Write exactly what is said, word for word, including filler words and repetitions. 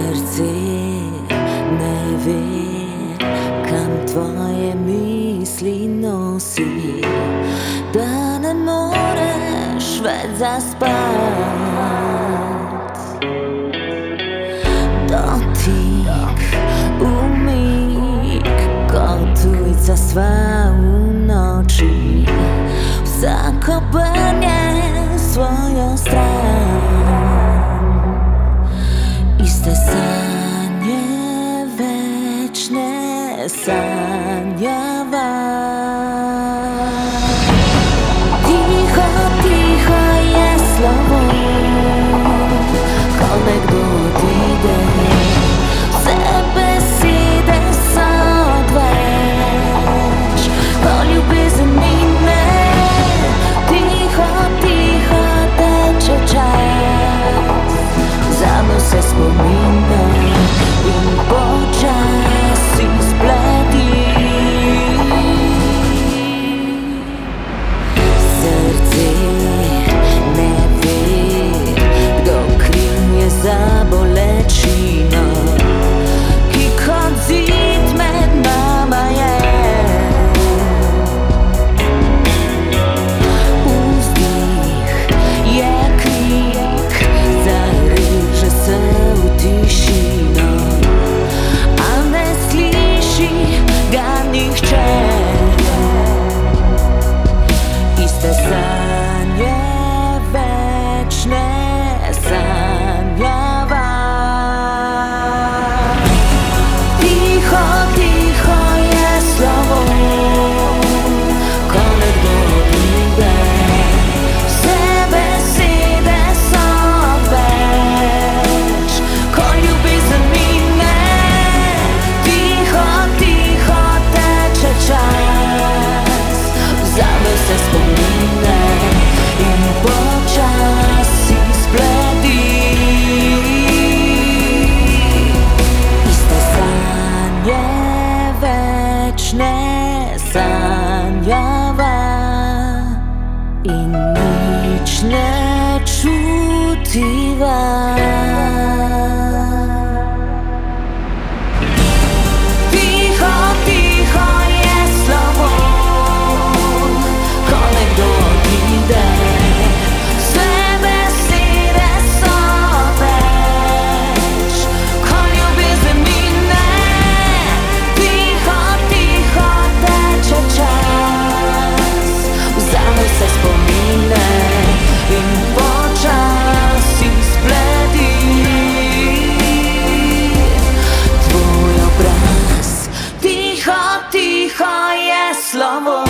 Srce ne ve, kam tvoje misli nosi, da ne moreš več zaspat. Dotik, umik, kot tujca sva v noči, vsako brnje svojo stran. Iste sanje večne sanjava. Tiho, tiho je slovo, ko nekdo odide, vse besede so odveč, ko ljubezen mine. Tiho, tiho teče čas, vzame vse spomine in počasi spleti. Srce ne ve, kdo kriv je za bolečino, ki kot zid med nama je. Vzdih je krik, zareže se v tišino, a ne sliši ga nihče. Iste sanje večne sanjava. Tiho, tiho je slovo, ko nekdo odide, vse besede so odveč, ko ljubezen mine. Tiho, tiho teče čas, vzame vse spomine in počasi spleti. Iste sanje večne sanjava in nič ne čutiva. Tiho, tiho je slovo, ko nekdo odide, vse besede so odveč, ko ljubezen mine. Tiho, tiho teče čas, vzame vse spomine in počasi spleti. Tvoj obraz, tiho, tiho je slovo.